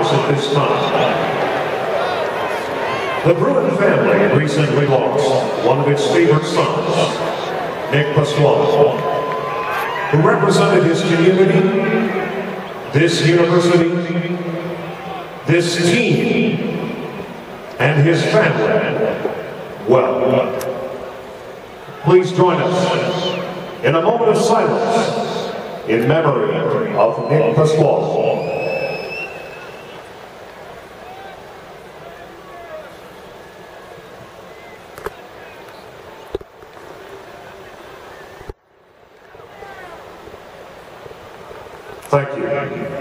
rise at this time. The Bruin family recently lost one of its favorite sons, Nick Pasquale, who represented his community, this university, this team, and his family well. Please join us in a moment of silence in memory of Nick Pasquale. Thank you.